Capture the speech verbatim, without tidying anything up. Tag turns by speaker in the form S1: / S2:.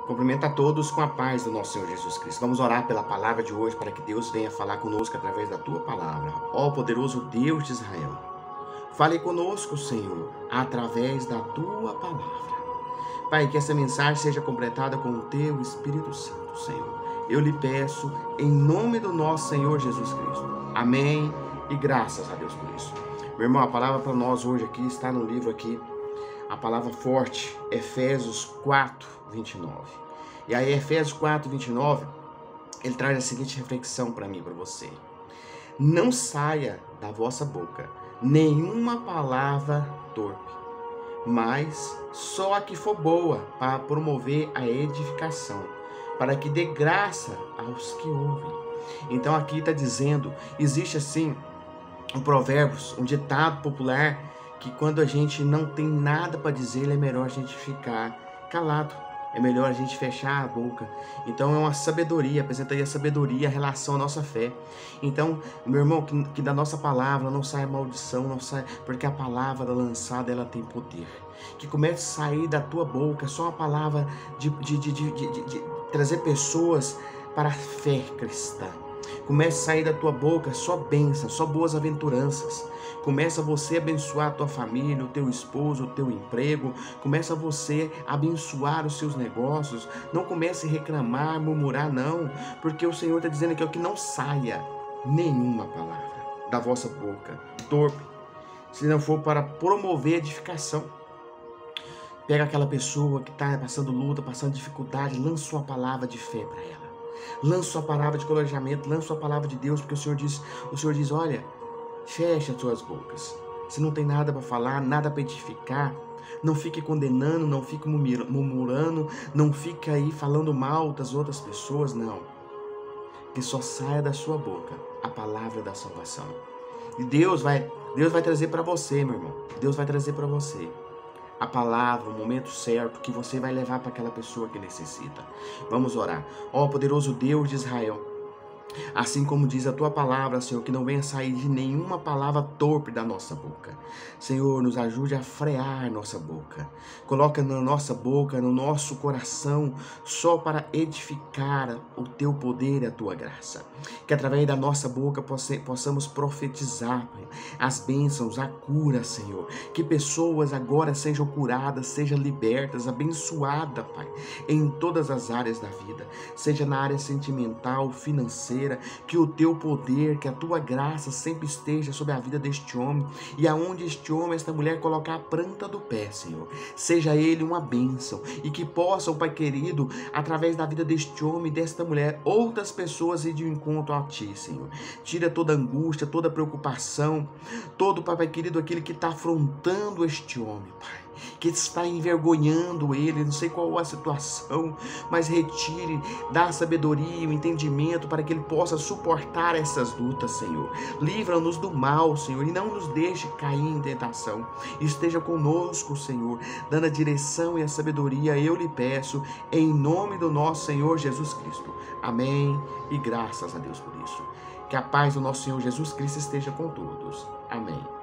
S1: Cumprimento a todos com a paz do nosso Senhor Jesus Cristo. Vamos orar pela palavra de hoje, para que Deus venha falar conosco através da Tua palavra. Ó poderoso Deus de Israel, fale conosco, Senhor, através da Tua palavra. Pai, que essa mensagem seja completada com o Teu Espírito Santo, Senhor. Eu lhe peço em nome do nosso Senhor Jesus Cristo. Amém e graças a Deus por isso. Meu irmão, a palavra para nós hoje aqui está no livro aqui, a palavra forte, Efésios quatro, vinte e nove. E aí, Efésios quatro, vinte e nove, ele traz a seguinte reflexão para mim e para você. Não saia da vossa boca nenhuma palavra torpe, mas só a que for boa para promover a edificação, para que dê graça aos que ouvem. Então aqui está dizendo, existe assim um provérbio, um ditado popular, que quando a gente não tem nada para dizer, é melhor a gente ficar calado. É melhor a gente fechar a boca. Então é uma sabedoria, apresenta aí a sabedoria, a relação à nossa fé. Então, meu irmão, que, que da nossa palavra não saia maldição, não saia, porque a palavra lançada, ela tem poder. Que comece a sair da tua boca só uma palavra de, de, de, de, de, de, de trazer pessoas para a fé cristã. Comece a sair da tua boca só bênçãos, só boas aventuranças. Começa você a abençoar a tua família, o teu esposo, o teu emprego. Começa você a abençoar os seus negócios. Não comece a reclamar, murmurar, não. Porque o Senhor está dizendo aqui ó, que não saia nenhuma palavra da vossa boca torpe, se não for para promover edificação. Pega aquela pessoa que está passando luta, passando dificuldade, lança uma palavra de fé para ela. Lança sua palavra de encorajamento, lança sua palavra de Deus, porque o Senhor diz, o Senhor diz, olha, fecha as suas bocas. Se não tem nada para falar, nada para edificar, não fique condenando, não fique murmurando, não fique aí falando mal das outras pessoas, não. Que só saia da sua boca a palavra da salvação. E Deus vai, Deus vai trazer para você, meu irmão. Deus vai trazer para você a palavra, o momento certo que você vai levar para aquela pessoa que necessita. Vamos orar. Ó poderoso Deus de Israel, assim como diz a tua palavra, Senhor, que não venha sair de nenhuma palavra torpe da nossa boca. Senhor, nos ajude a frear nossa boca. Coloca na nossa boca, no nosso coração, só para edificar o teu poder e a tua graça. Que através da nossa boca possamos profetizar, Pai, as bênçãos, a cura, Senhor. Que pessoas agora sejam curadas, sejam libertas, abençoadas, Pai, em todas as áreas da vida. Seja na área sentimental, financeira, que o teu poder, que a tua graça sempre esteja sobre a vida deste homem, e aonde este homem, esta mulher colocar a planta do pé, Senhor, seja ele uma bênção, e que possam, Pai querido, através da vida deste homem e desta mulher, outras pessoas ir de encontro a ti, Senhor. Tira toda angústia, toda preocupação, todo, Pai querido, aquele que está afrontando este homem, Pai, que está envergonhando ele, não sei qual é a situação, mas retire, dá sabedoria e o entendimento para que ele possa suportar essas lutas, Senhor. Livra-nos do mal, Senhor, e não nos deixe cair em tentação. Esteja conosco, Senhor, dando a direção e a sabedoria, eu lhe peço, em nome do nosso Senhor Jesus Cristo. Amém e graças a Deus por isso. Que a paz do nosso Senhor Jesus Cristo esteja com todos. Amém.